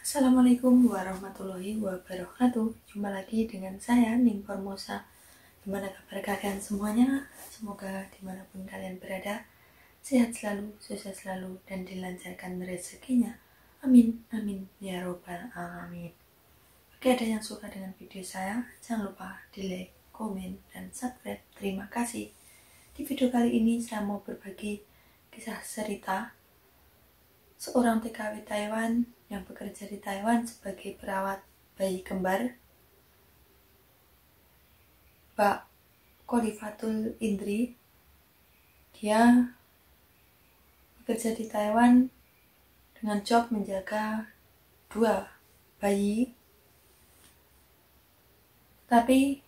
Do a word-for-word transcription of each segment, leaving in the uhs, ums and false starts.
Assalamualaikum warahmatullahi wabarakatuh. Jumpa lagi dengan saya Ning Formosa. Gimana kabar kalian semuanya? Semoga dimanapun kalian berada sehat selalu, sukses selalu, dan dilancarkan rezekinya. Amin, amin, ya robbal alamin. Bagi ada yang suka dengan video saya, jangan lupa di like, komen, dan subscribe. Terima kasih. Di video kali ini saya mau berbagi kisah cerita seorang T K W Taiwan yang bekerja di Taiwan sebagai perawat bayi kembar, Mbak Khalifatul Indri. Dia bekerja di Taiwan dengan job menjaga dua bayi, tapi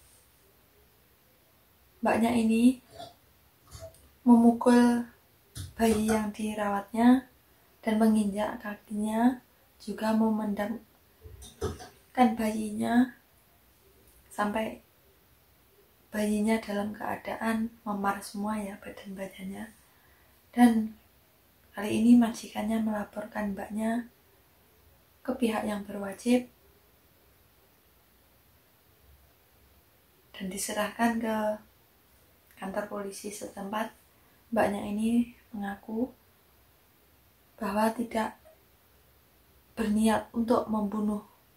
mbaknya ini memukul bayi yang dirawatnya dan menginjak kakinya, juga memendamkan bayinya sampai bayinya dalam keadaan memar semua ya badan-badannya. Dan kali ini majikannya melaporkan mbaknya ke pihak yang berwajib dan diserahkan ke kantor polisi setempat. Mbaknya ini mengaku bahwa tidak berniat untuk membunuh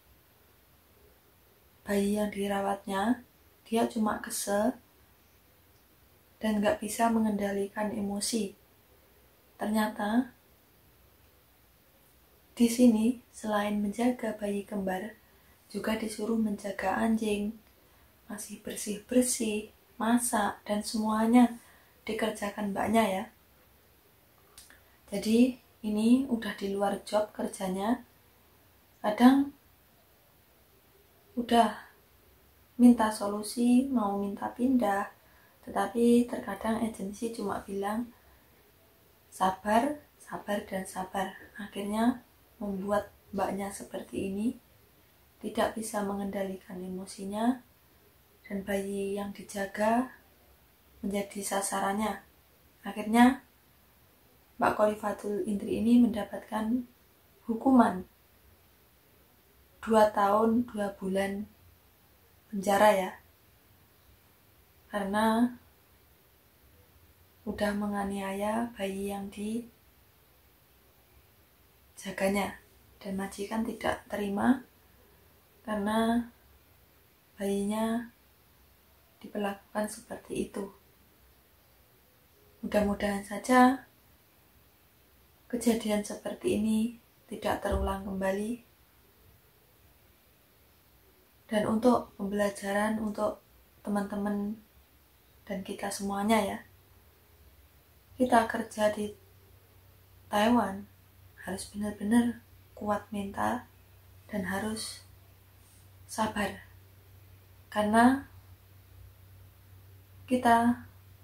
bayi yang dirawatnya. Dia cuma kesel dan gak bisa mengendalikan emosi. Ternyata di sini selain menjaga bayi kembar, juga disuruh menjaga anjing, masih bersih-bersih, masak, dan semuanya dikerjakan mbaknya ya. Jadi ini udah di luar job kerjanya. Kadang udah minta solusi, mau minta pindah, tetapi terkadang agensi cuma bilang sabar, sabar, dan sabar. Akhirnya membuat mbaknya seperti ini, tidak bisa mengendalikan emosinya, dan bayi yang dijaga menjadi sasarannya. Akhirnya Mbak Khalifatul Indri ini mendapatkan hukuman dua tahun dua bulan penjara ya, karena udah menganiaya bayi yang dijaganya. Dan majikan tidak terima karena bayinya diperlakukan seperti itu. Mudah-mudahan saja kejadian seperti ini tidak terulang kembali, dan untuk pembelajaran untuk teman-teman dan kita semuanya ya. Kita kerja di Taiwan harus benar-benar kuat mental dan harus sabar, karena kita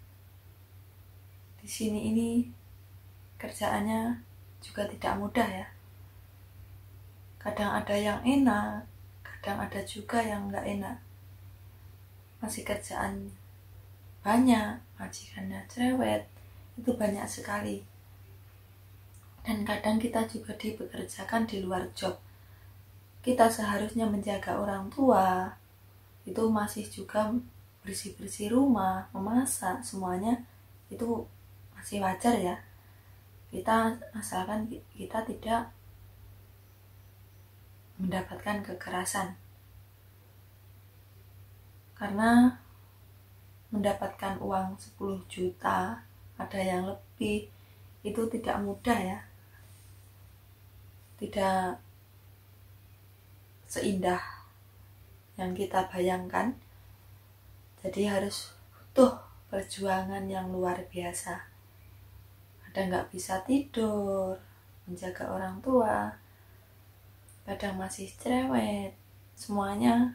di sini ini kerjaannya juga tidak mudah ya. Kadang ada yang enak, kadang ada juga yang nggak enak. Masih kerjaan banyak, majikannya cerewet, itu banyak sekali. Dan kadang kita juga dipekerjakan di luar job. Kita seharusnya menjaga orang tua, itu masih juga bersih-bersih rumah, memasak, semuanya itu masih wajar ya. Kita asalkan kita tidak mendapatkan kekerasan, karena mendapatkan uang sepuluh juta, ada yang lebih, itu tidak mudah ya, tidak seindah yang kita bayangkan. Jadi harus butuh perjuangan yang luar biasa. Kadang nggak bisa tidur, menjaga orang tua, kadang masih cerewet, semuanya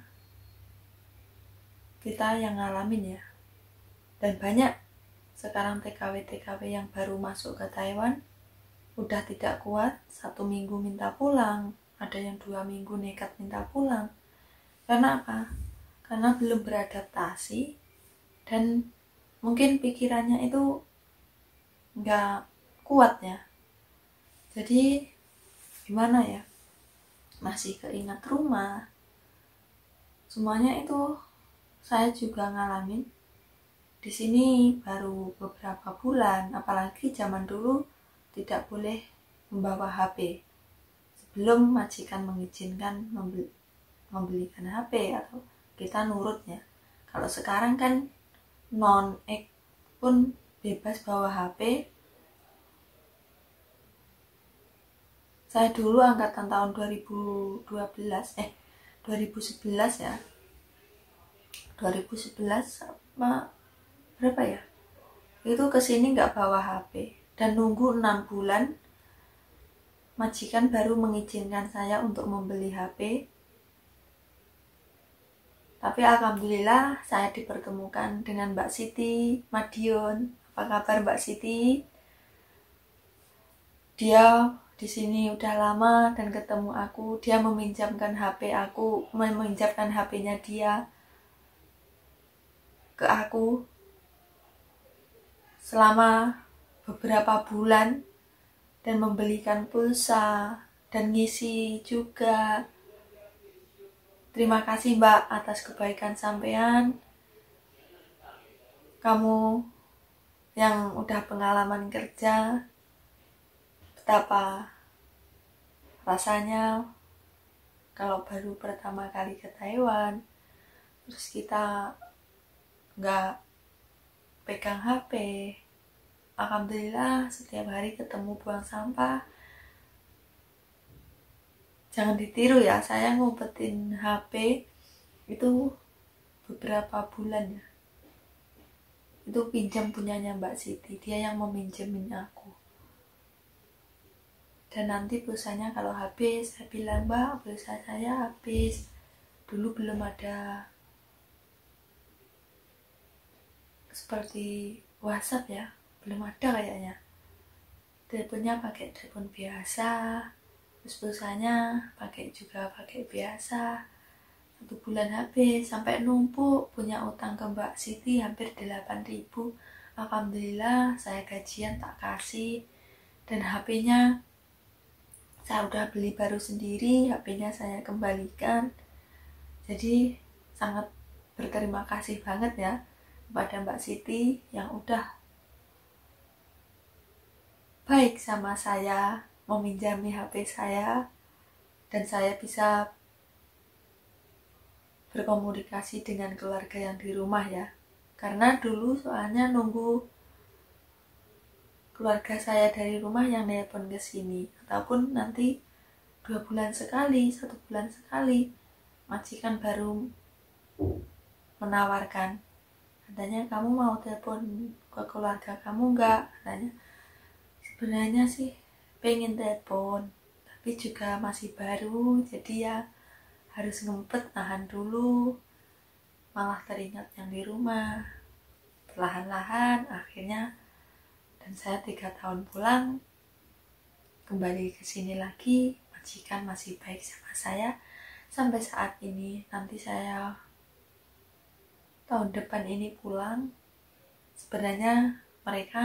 kita yang ngalamin ya. Dan banyak sekarang T K W T K W yang baru masuk ke Taiwan udah tidak kuat, satu minggu minta pulang, ada yang dua minggu nekat minta pulang. Karena apa? Karena belum beradaptasi dan mungkin pikirannya itu nggak kuat ya. Jadi gimana ya, masih keingat rumah. Semuanya itu saya juga ngalamin. Di sini baru beberapa bulan, apalagi zaman dulu tidak boleh membawa H P sebelum majikan mengizinkan membeli, membelikan H P atau kita nurutnya. Kalau sekarang kan non-ek pun bebas bawa H P. Saya dulu angkatan tahun dua ribu dua belas, eh dua ribu sebelas ya. dua ribu sebelas apa berapa ya? Itu kesini nggak bawa H P dan nunggu enam bulan majikan baru mengizinkan saya untuk membeli H P. Tapi alhamdulillah saya dipertemukan dengan Mbak Siti Madiun. Apa kabar Mbak Siti? Dia di sini udah lama dan ketemu aku. Dia meminjamkan H P aku, meminjamkan H P-nya dia ke aku selama beberapa bulan dan membelikan pulsa dan ngisi juga. Terima kasih Mbak atas kebaikan sampean. Kamu yang udah pengalaman kerja, betapa rasanya kalau baru pertama kali ke Taiwan, terus kita nggak pegang H P. Alhamdulillah setiap hari ketemu buang sampah. Jangan ditiru ya, saya ngumpetin H P itu beberapa bulan ya. Itu pinjam punyanya Mbak Siti, dia yang meminjemin aku. Dan nanti pulsanya kalau habis, saya bilang Mbak, pulsa saya habis. Dulu belum ada seperti WhatsApp ya, belum ada kayaknya. Teleponnya pakai telepon biasa, terus pulsanya pakai juga pakai biasa. Satu bulan habis, sampai numpuk, punya utang ke Mbak Siti hampir delapan ribu. Alhamdulillah saya gajian tak kasih. Dan H P-nya saya udah beli baru sendiri, H P-nya saya kembalikan. Jadi sangat berterima kasih banget ya kepada Mbak Siti yang udah baik sama saya, meminjami H P saya, dan saya bisa berkomunikasi dengan keluarga yang di rumah ya. Karena dulu soalnya nunggu keluarga saya dari rumah yang nelpon ke sini, ataupun nanti dua bulan sekali, satu bulan sekali, majikan baru menawarkan, katanya kamu mau telepon ke keluarga kamu enggak? Katanya sebenarnya sih pengen telepon, tapi juga masih baru, jadi ya harus ngempet, nahan dulu. Malah teringat yang di rumah. Perlahan-lahan akhirnya, dan saya tiga tahun pulang, kembali ke sini lagi, majikan masih baik sama saya sampai saat ini. Nanti saya tahun depan ini pulang, sebenarnya mereka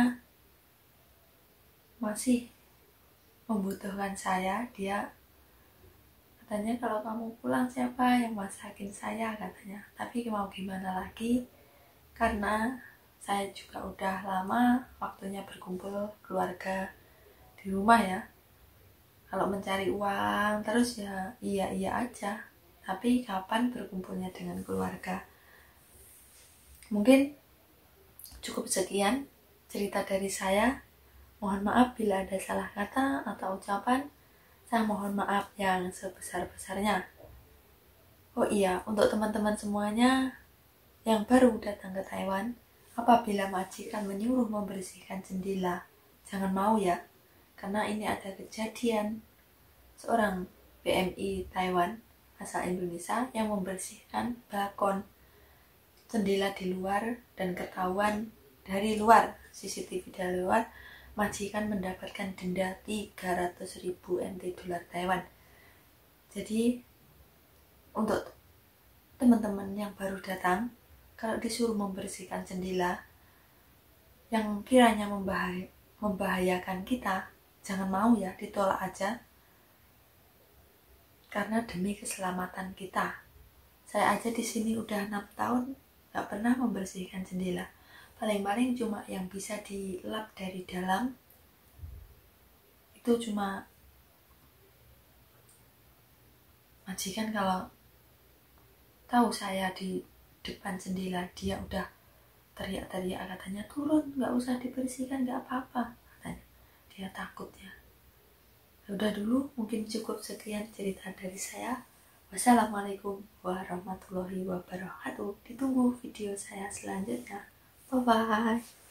masih membutuhkan saya. Dia katanya kalau kamu pulang siapa yang masakin saya, katanya. Tapi mau gimana lagi, karena saya juga udah lama waktunya berkumpul keluarga di rumah ya. Kalau mencari uang terus ya iya-iya aja, tapi kapan berkumpulnya dengan keluarga? Mungkin cukup sekian cerita dari saya. Mohon maaf bila ada salah kata atau ucapan. Saya mohon maaf yang sebesar-besarnya. Oh iya, untuk teman-teman semuanya yang baru datang ke Taiwan, apabila majikan menyuruh membersihkan jendela, jangan mau ya. Karena ini ada kejadian seorang B M I Taiwan asal Indonesia yang membersihkan balkon jendela di luar, dan ketahuan dari luar, C C T V dari luar, majikan mendapatkan denda tiga ratus ribu N T dolar Taiwan. Jadi untuk teman-teman yang baru datang, kalau disuruh membersihkan jendela yang kiranya membahaya, membahayakan kita, jangan mau ya, ditolak aja. karena demi keselamatan kita. Saya aja di sini udah enam tahun nggak pernah membersihkan jendela. Paling-paling cuma yang bisa dilap dari dalam itu cuma majikan kalau tahu saya di depan jendela dia udah teriak-teriak katanya turun, nggak usah dibersihkan, nggak apa-apa katanya, dia takut ya. Udah dulu, mungkin cukup sekian cerita dari saya. Wassalamualaikum warahmatullahi wabarakatuh. Ditunggu video saya selanjutnya. Bye bye.